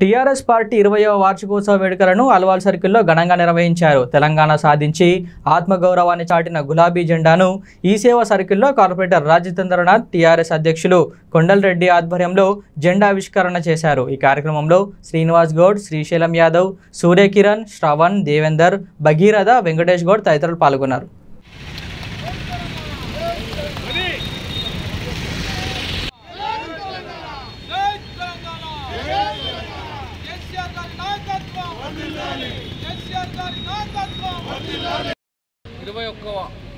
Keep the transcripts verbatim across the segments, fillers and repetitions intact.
TRS party ఇరవైవ వార్షికోత్సవ వేడుకలను అల్వాల్ సర్కిల్లో ఘనంగా నిర్వహించారు. తెలంగాణ సాధించి ఆత్మగౌరవాన్ని చాటిన గులాబీ జెండాను ఈ సేవ సర్కిల్లో కార్పొరేటర్ రాజేంద్రనాథ్, టీఆర్ఎస్ అధ్యక్షులు కొండలరెడ్డి ఆధ్వర్యంలో జెండా ఆవిష్కరణ చేశారు. ఈ కార్యక్రమంలో శ్రీనివాస్ గౌడ్, శ్రీశైలం యాదవ్, సూర్యకిరణ్, శ్రవణ్, దేవేందర్, భగీరథ, వెంకటేష్ గౌడ్ తదితరులు పాల్గొన్నారు. ఇరవై ఒక్కవ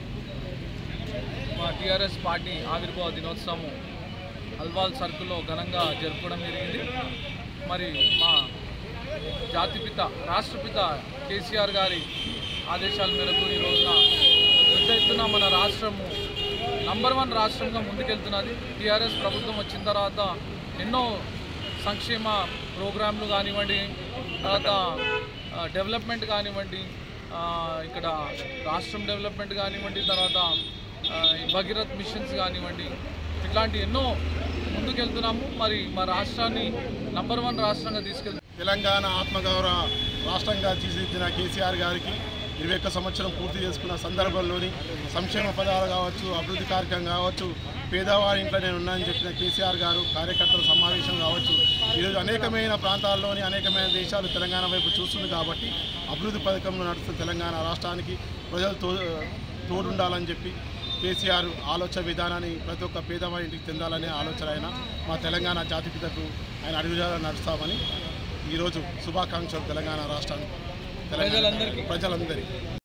మా టీఆర్ఎస్ పార్టీ ఆవిర్భావ దినోత్సవం అల్వాల్ సర్కిల్లో ఘనంగా జరుపుకోవడం జరిగింది. మరి మా జాతిపిత రాష్ట్రపిత కేసీఆర్ గారి ఆదేశాల మేరకు ఈ రోజున పెద్ద ఎత్తున మన రాష్ట్రము నంబర్ వన్ రాష్ట్రంగా ముందుకెళ్తున్నది. టీఆర్ఎస్ ప్రభుత్వం వచ్చిన తర్వాత ఎన్నో సంక్షేమ ప్రోగ్రాంలు కానివ్వండి, తర్వాత డెవలప్మెంట్ కానివ్వండి, ఇక్కడ రాష్ట్రం డెవలప్మెంట్ కానివ్వండి, తర్వాత భగీరథ్ మిషన్స్ కానివ్వండి, ఇట్లాంటి ఎన్నో ముందుకెళ్తున్నాము. మరి మా రాష్ట్రాన్ని నంబర్ వన్ రాష్ట్రంగా తీసుకెళ్తాం. తెలంగాణ ఆత్మగౌరవ రాష్ట్రంగా తీర్చిదిద్దిన కేసీఆర్ గారికి ఇరవై ఒక్క సంవత్సరం పూర్తి చేసుకున్న సందర్భంలోని సంక్షేమ పదాలు కావచ్చు, అభివృద్ధి కార్యక్రమం కావచ్చు, పేదవారి ఇంట్లో నేను ఉన్నానని చెప్పిన కేసీఆర్ గారు కార్యకర్తల సమావేశం కావచ్చు, ఈరోజు అనేకమైన ప్రాంతాల్లోని అనేకమైన దేశాలు తెలంగాణ వైపు చూస్తుంది. కాబట్టి అభివృద్ధి పథకంలో నడుస్తున్న తెలంగాణ రాష్ట్రానికి ప్రజలు తో తోడుండాలని చెప్పి కేసీఆర్ ఆలోచన విధానాన్ని ప్రతి ఒక్క పేదవారి ఇంటికి చెందాలనే ఆలోచన అయినా మా తెలంగాణ జాతిపితకు ఆయన అడుగుజాడలో నడుస్తామని ఈరోజు శుభాకాంక్షలు తెలంగాణ రాష్ట్రానికి, తెలంగాణ ప్రజలందరికీ.